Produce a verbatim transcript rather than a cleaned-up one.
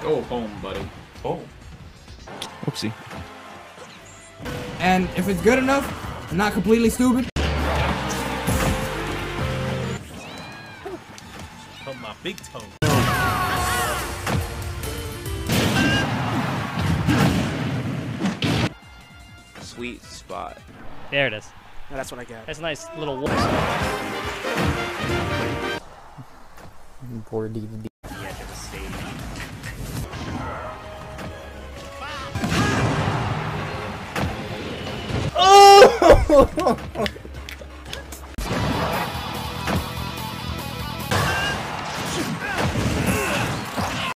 Go home, buddy. Oh. Oopsie. And if it's good enough, and not completely stupid. Put my big toe. Sweet spot. There it is. No, that's what I got. That's a nice little wolf. Poor D V D. The edge of the stage. Oh!